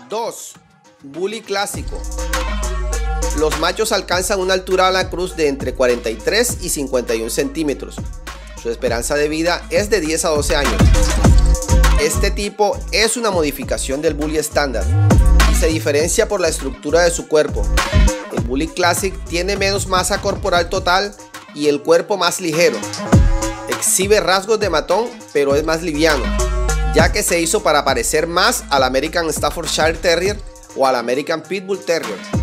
2. Bully clásico. Los machos alcanzan una altura a la cruz de entre 43 y 51 centímetros. Su esperanza de vida es de 10 a 12 años. Este tipo es una modificación del Bully estándar y se diferencia por la estructura de su cuerpo. El Bully Classic tiene menos masa corporal total y el cuerpo más ligero. Exhibe rasgos de matón, pero es más liviano, ya que se hizo para parecer más al American Staffordshire Terrier o al American Pitbull Terrier.